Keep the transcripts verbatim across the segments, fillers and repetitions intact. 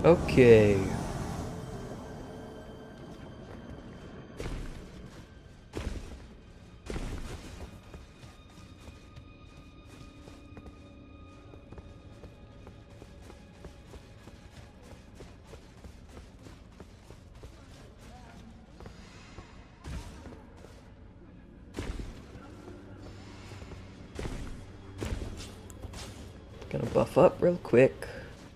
Okay. Gonna buff up real quick.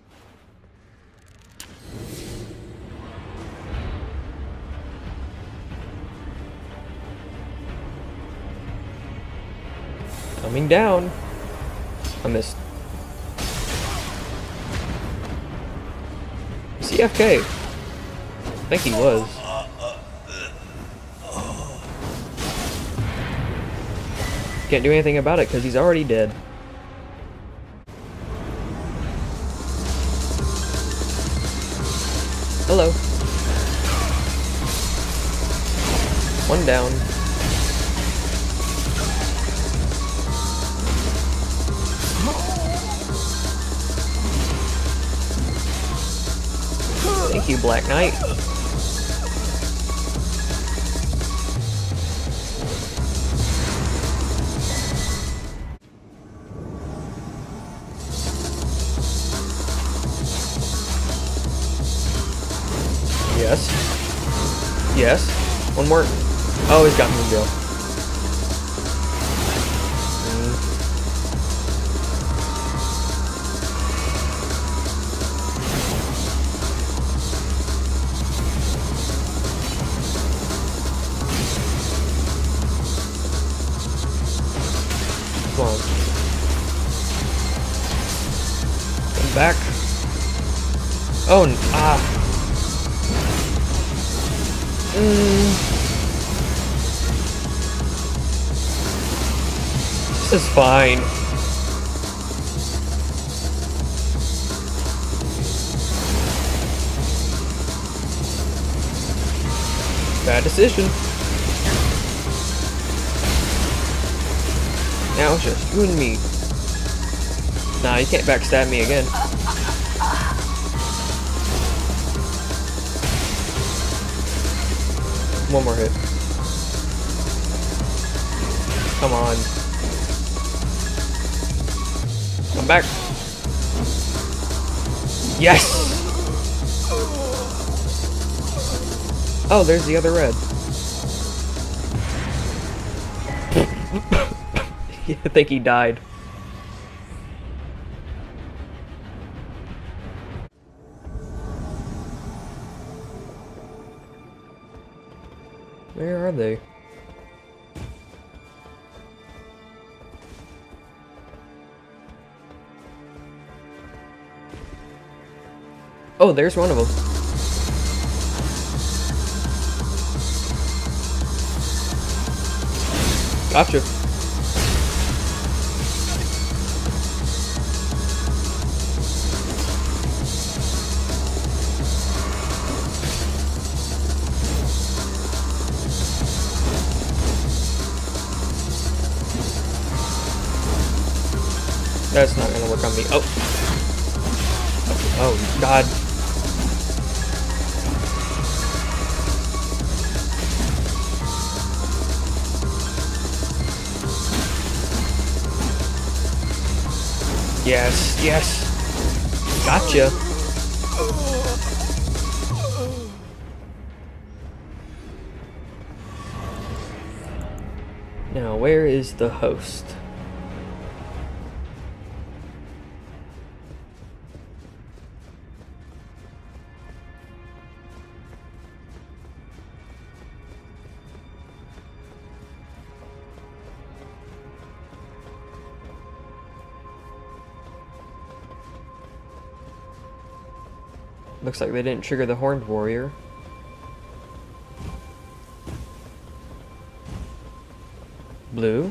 Coming down. I missed. C F K. I think he was. Can't do anything about it because he's already dead. Hello. One down. Thank you, Black Knight. Yes. Yes. One more. Oh, he's got me in jail. Come on. Come back. Oh, ah. Mm. This is fine. Bad decision. Now it's just you and me. Nah, you can't backstab me again. One more hit. Come on. Come back. Yes! Oh, there's the other red. I think he died. Where are they? Oh, there's one of them. Gotcha. That's not gonna work on me. Oh. Oh, God. Yes, yes. Gotcha. Now, where is the host? Looks like they didn't trigger the Horned Warrior. Blue.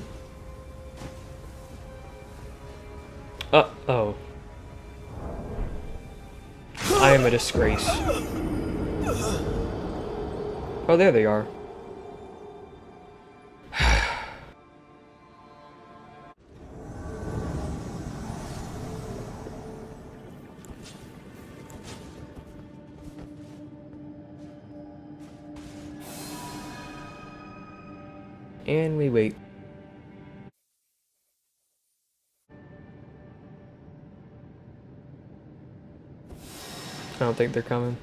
Uh-oh. I am a disgrace. Oh, there they are. And we wait. I don't think they're coming.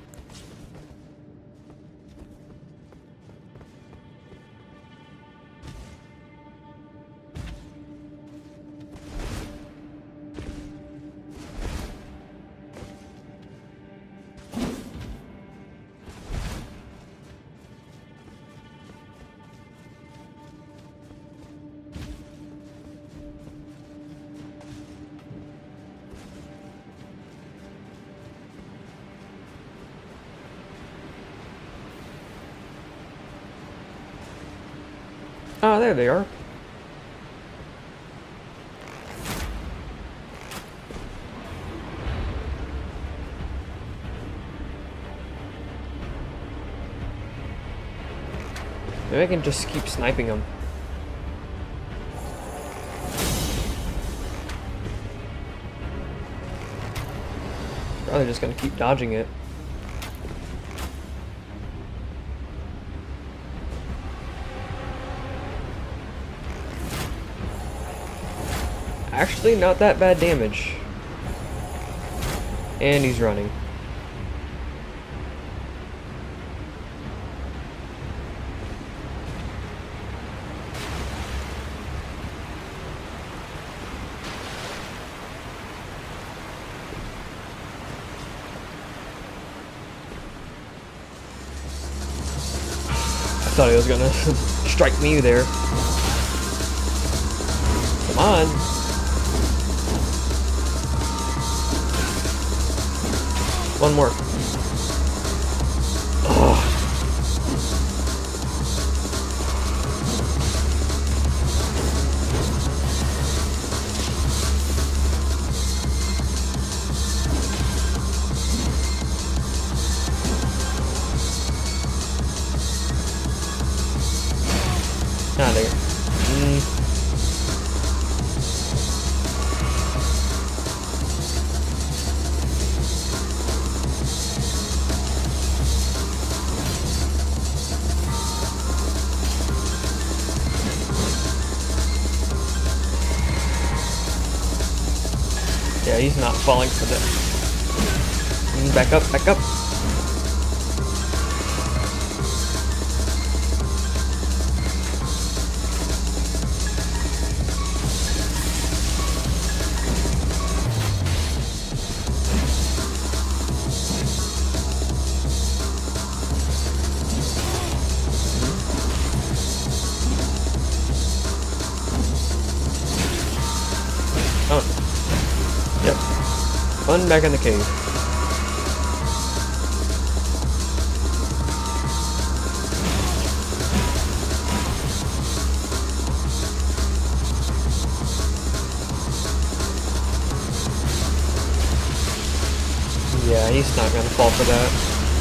Ah, there they are. Maybe I can just keep sniping them. Probably just gonna keep dodging it. Actually, not that bad damage. And he's running. I thought he was gonna strike me there. Come on. One more. Ugh. Ah, there. Mm. Yeah, he's not falling for that. Mm, back up, back up. Oh. Yep. One back in the cave. Yeah, he's not gonna fall for that.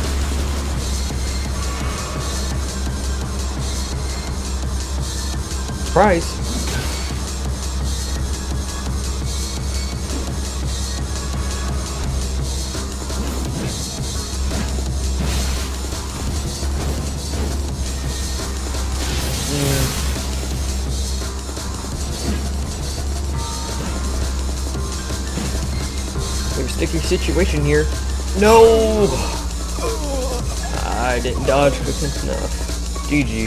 Surprise! Sticky situation here. No! I didn't dodge quick enough. G G.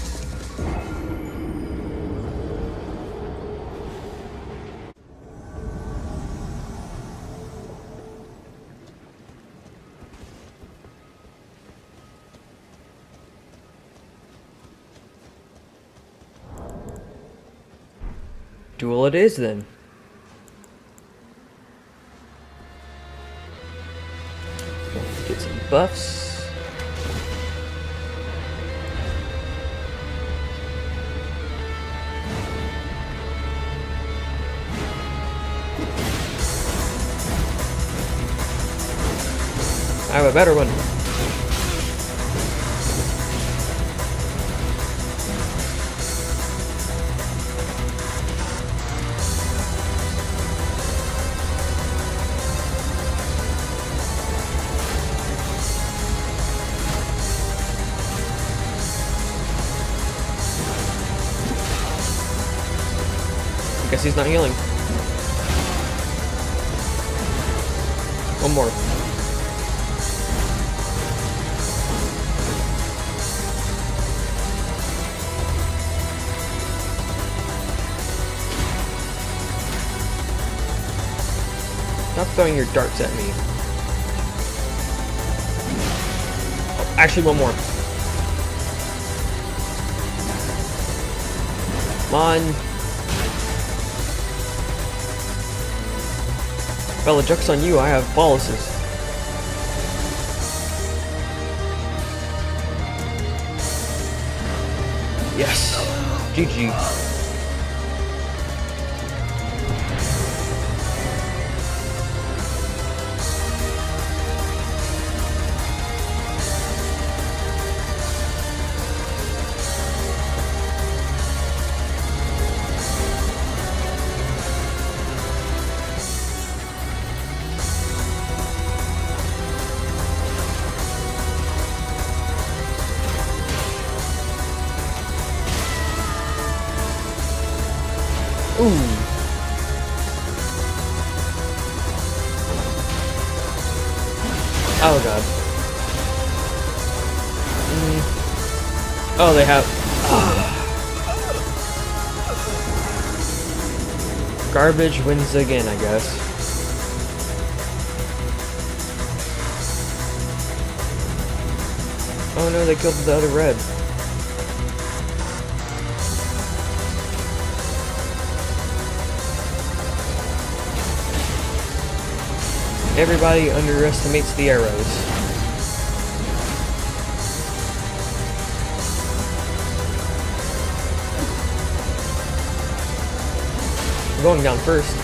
Duel it is then. Get some buffs. I have a better one. Guess he's not healing. One more. Stop throwing your darts at me. Oh, actually, one more. Come on. Well, the joke's on you. I have boluses. Yes. G G. Ooh. Oh god. Mm. Oh, they have. Oh. Garbage wins again, I guess. Oh no, they killed the other red. Everybody underestimates the arrows. I'm going down first.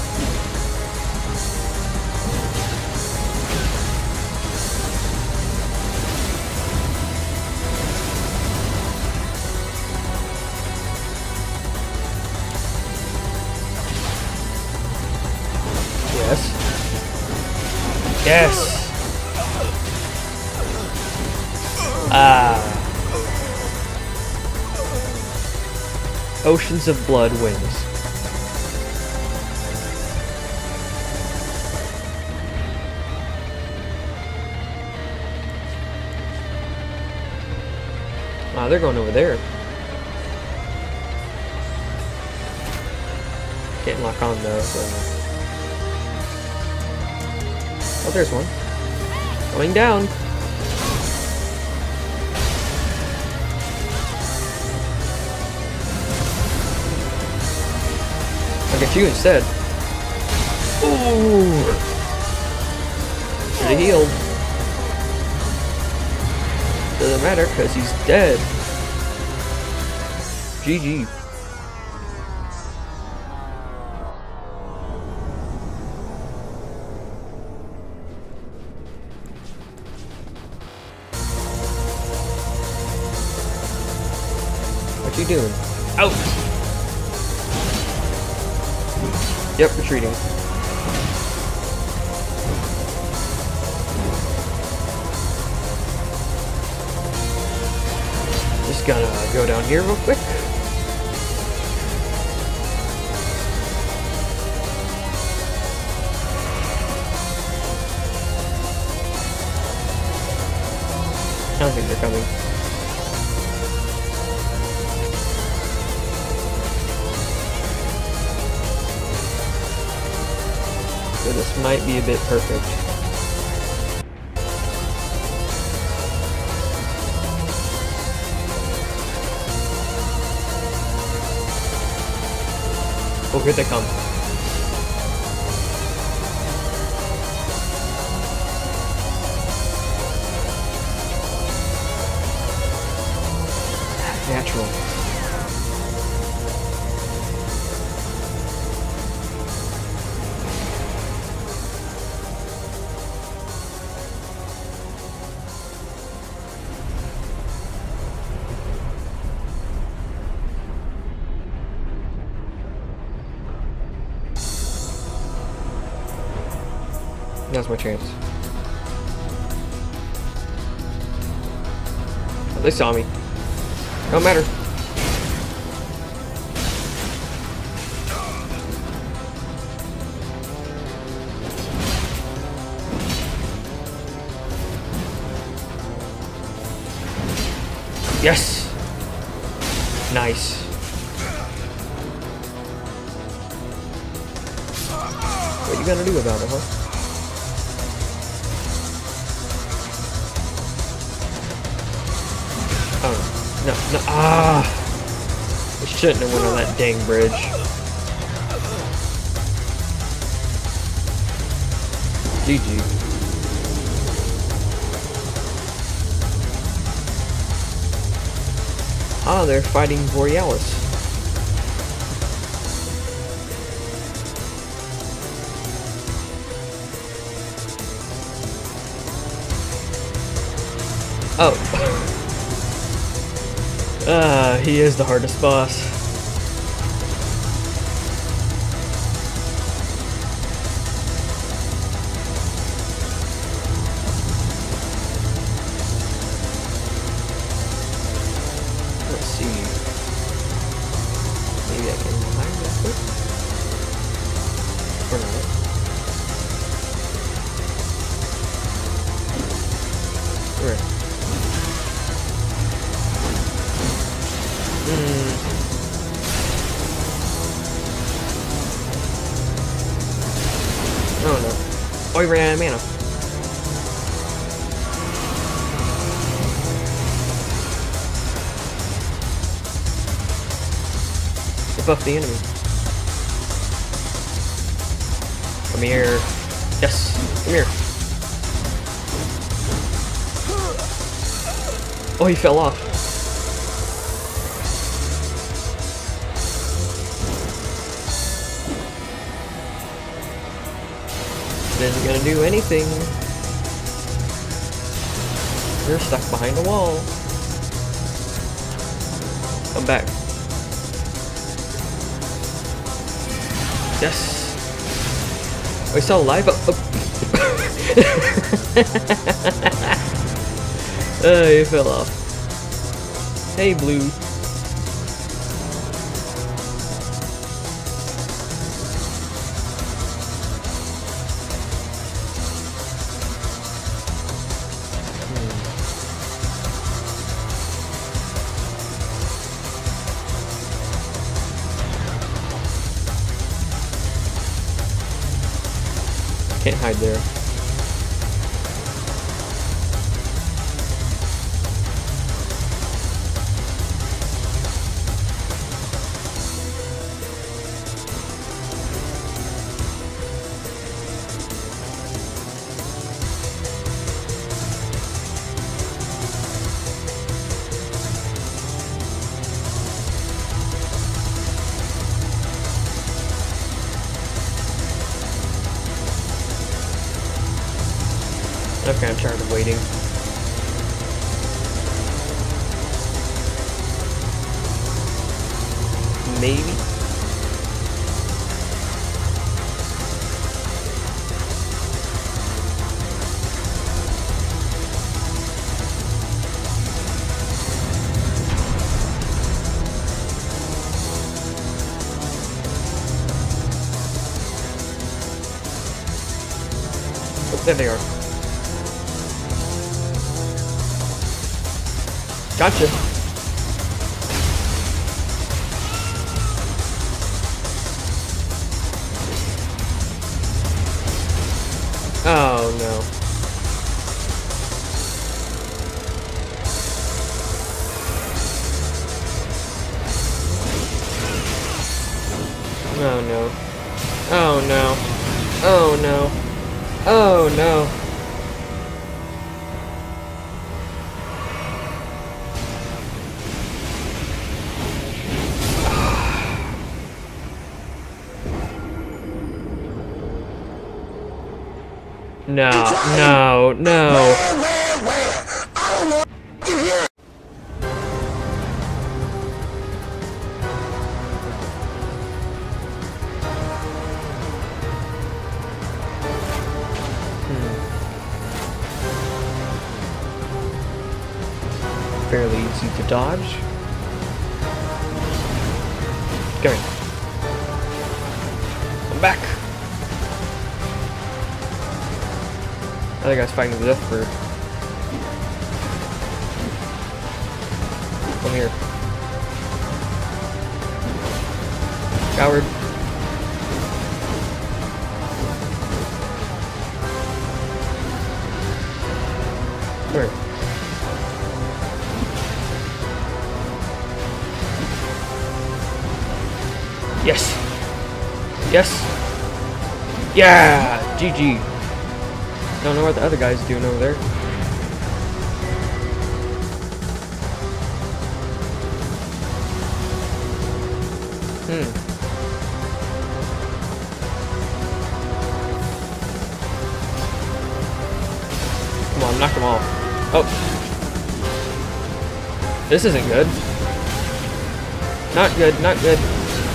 Yes. Yes! Ah. Oceans of Blood wins. Wow, they're going over there. Can't lock on though, so... Oh, there's one. Going down. I'll get you instead. Ooh. Should have healed. Doesn't matter because he's dead. G G. What you doing? Out! Yep, retreating. Just gonna go down here real quick. I don't think they're coming. So this might be a bit perfect. Oh, here they come. Natural. Now's my chance. Oh, they saw me. Don't matter. Yes! Nice. What you gonna do about it, huh? Oh, no, no, ah! I shouldn't have went on that dang bridge. G G. Ah, they're fighting Borealis. Oh. Ah, he is the hardest boss. Let's see. Maybe I can hide that quick. Or not. Where? Hmm. Oh no. Oh, he ran out of mana. Buff the enemy. Come here. Yes. Come here. Oh, he fell off. Isn't gonna do anything. You're stuck behind a wall. Come back. Yes. Oh, he's still alive. Oh, oh. Oh, he fell off. Hey, Blue. Can't hide there. Okay, I'm tired of waiting. Maybe. Oh, there they are. Gotcha. Oh no. Oh no. Oh no. Oh no. Oh no. No, no, no. Where, where, where? I don't know. You hear? Hmm. Fairly easy to dodge. Come here. Come back. Other guy's fighting the death bird. Come here. Coward. Come here. Yes. Yes. Yeah. G G. Don't know what the other guy's doing over there. Hmm. Come on, knock him off. Oh. This isn't good. Not good, not good.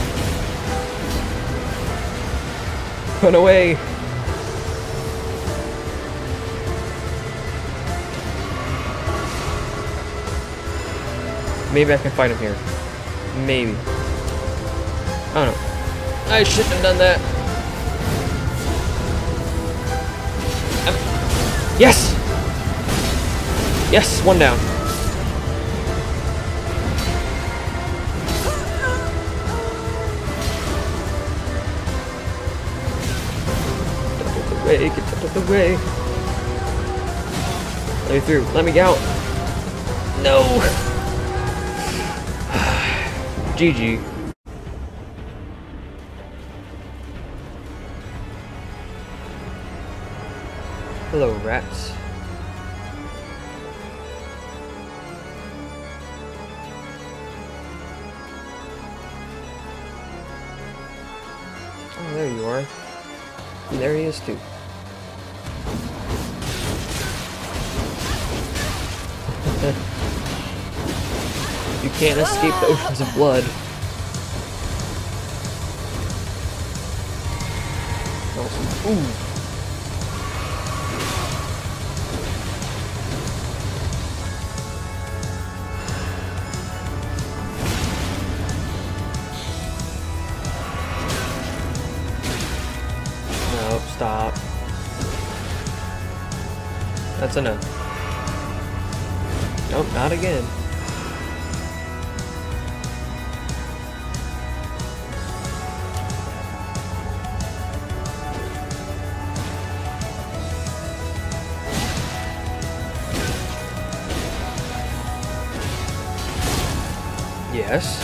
Run away. Maybe I can fight him here. Maybe. I don't know. I shouldn't have done that. Um, yes! Yes, one down. Get out of the way, get out of the way. Let me through, let me out. No! G G. Hello, rats. Oh, there you are. And there he is too. You can't escape the oceans of blood. Oh, ooh. No, stop. That's enough. Nope, not again. Yes.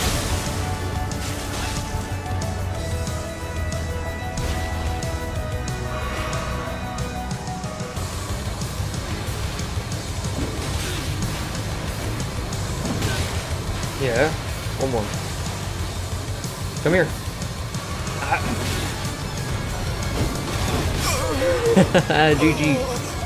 Yeah. One more. Come here. Ah. G G.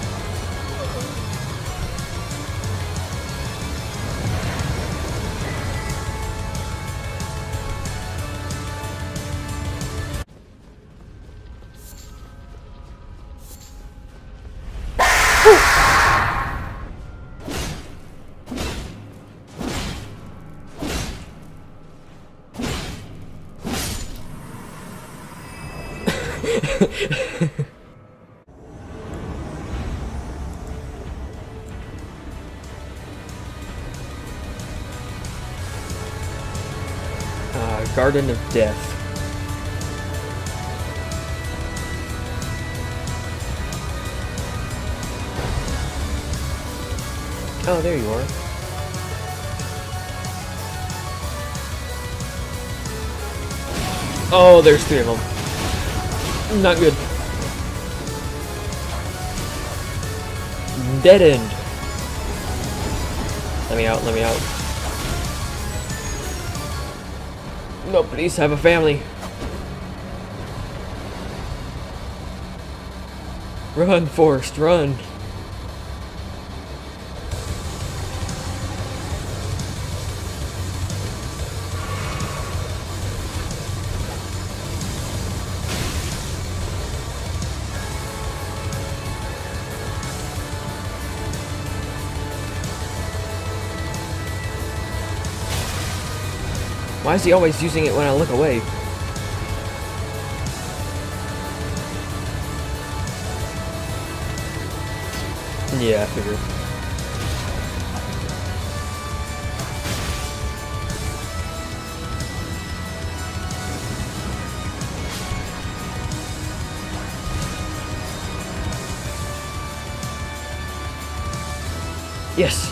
uh, Garden of Death. Oh, there you are. Oh, there's three of them. Not good. Dead end. Let me out, let me out. No, please have a family. Run, Forrest, run. Why is he always using it when I look away? Yeah, I figured. Yes.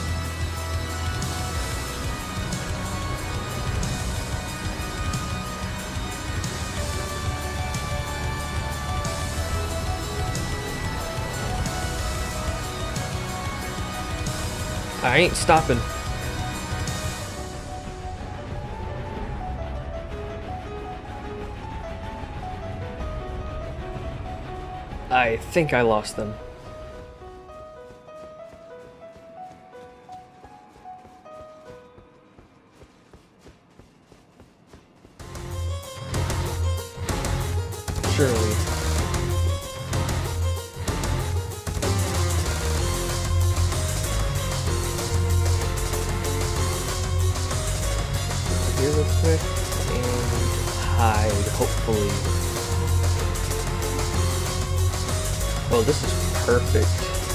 I ain't stopping. I think I lost them. Surely. Here real quick and hide, hopefully. Oh, this is perfect.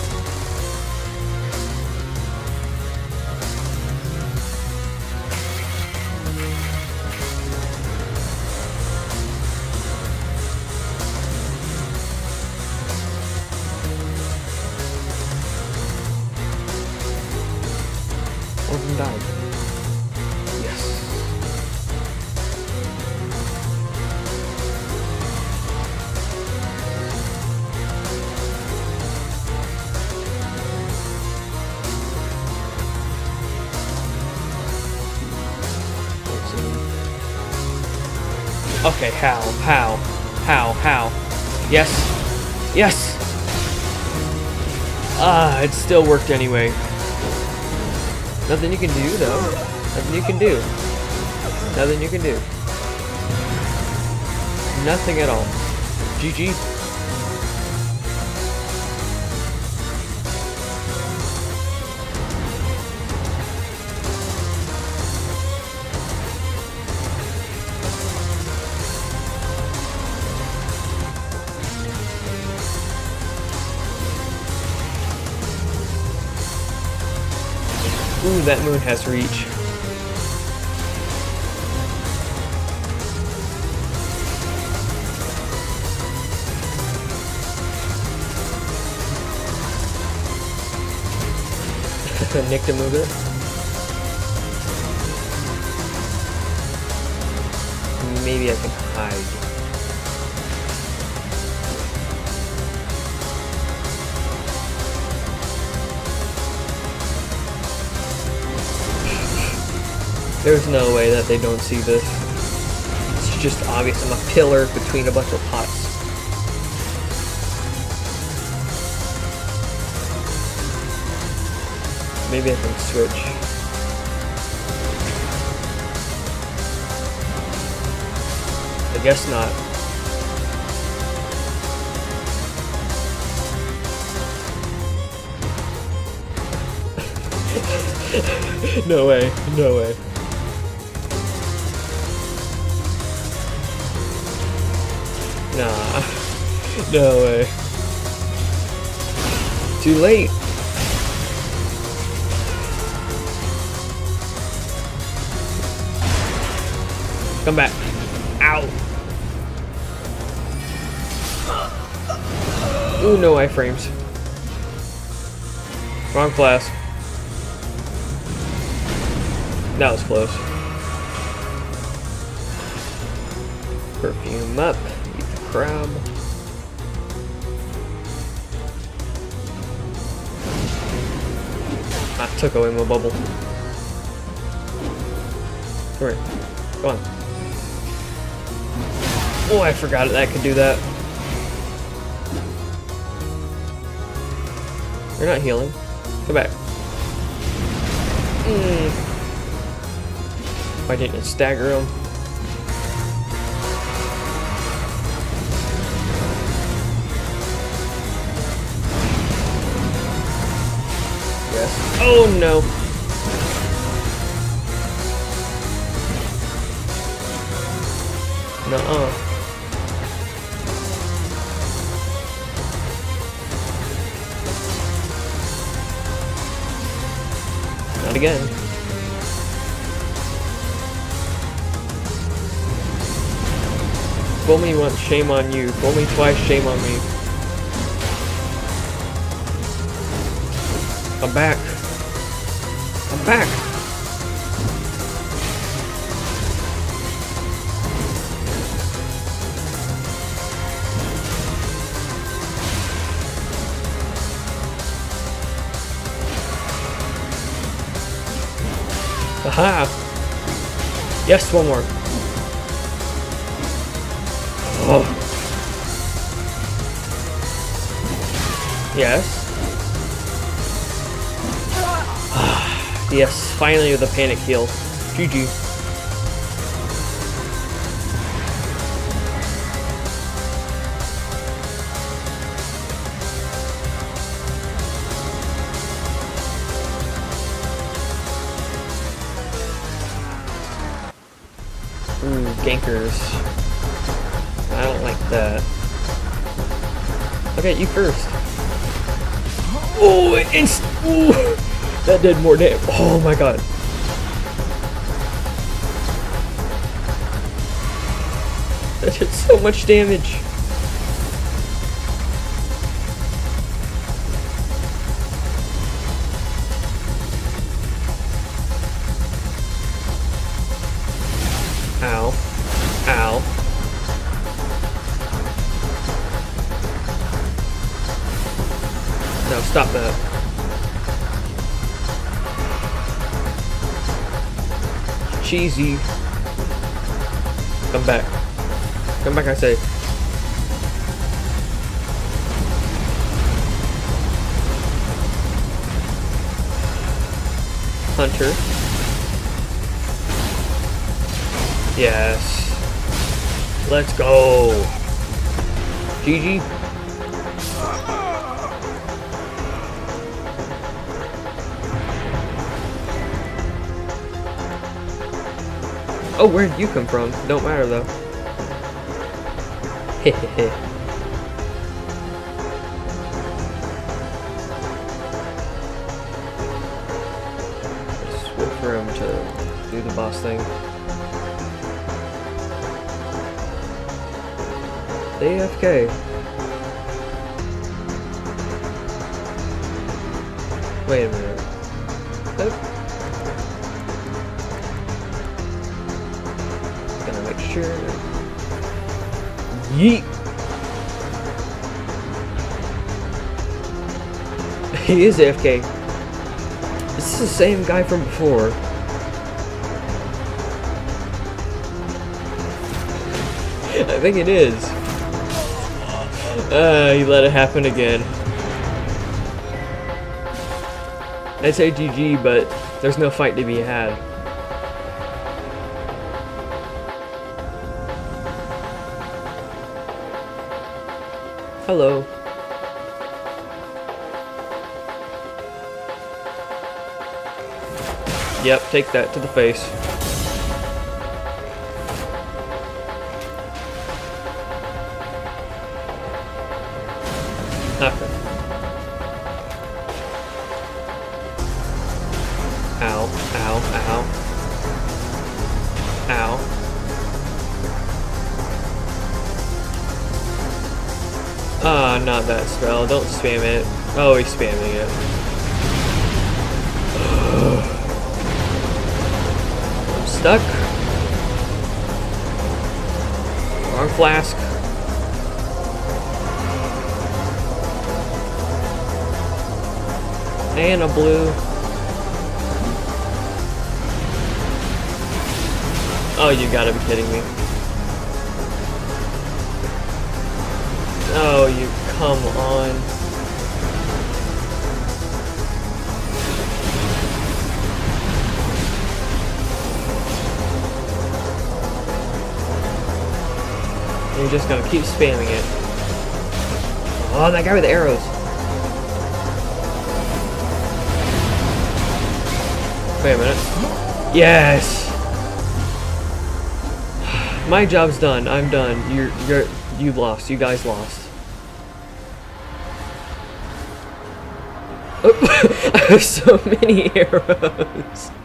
One of them died. Yes. Okay, how? How? How? How? Yes! Yes! Ah, it still worked anyway. Nothing you can do, though. Nothing you can do. Nothing you can do. Nothing at all. G G. Ooh, that moon has reach. Nick to move it. Maybe I can hide. There's no way that they don't see this. It's just obvious. I'm a pillar between a bunch of pots. Maybe I can switch. I guess not. No way, no way. Nah, no way. Too late. Come back. Ow. Ooh, no iframes. Wrong class. That was close. Perfume up. Eat the crab. I took away my bubble. Come here. Go on. Oh, I forgot that I could do that. You're not healing. Come back. Mm. I didn't stagger him. Yes. Oh no. Nuh-uh. Not again. Fool me once, shame on you. Fool me twice, shame on me. Come back. I'm back. Aha! Yes, one more. Oh. Yes. Yes, finally with a panic heal. G G. Ooh, gankers. I don't like that. Okay, you first. Oh, inst- Ooh, that did more damage. Oh my god. That did so much damage. Ow. Ow. No, stop that. Cheesy. Come back. Come back, I say. Hunter. Yes. Let's go. G G. Oh, where'd you come from? Don't matter though. Hehehe. Just wait for him to do the boss thing. A F K. Wait a minute. That Make sure. Yeet. He is A F K. This is the same guy from before. I think it is. Uh, he let it happen again. I'd say G G, but there's no fight to be had. Hello. Yep, take that to the face. Okay. Ow, ow, ow. Ow. Ah, oh, not that spell. Don't spam it. Oh, he's spamming it. I'm stuck. Wrong flask. And a blue. Oh, you gotta be kidding me. Oh, you come on. You're just gonna keep spamming it. Oh, that guy with the arrows. Wait a minute. Yes! My job's done. I'm done. You're, you're, you lost. You guys lost. Oh, I have so many arrows.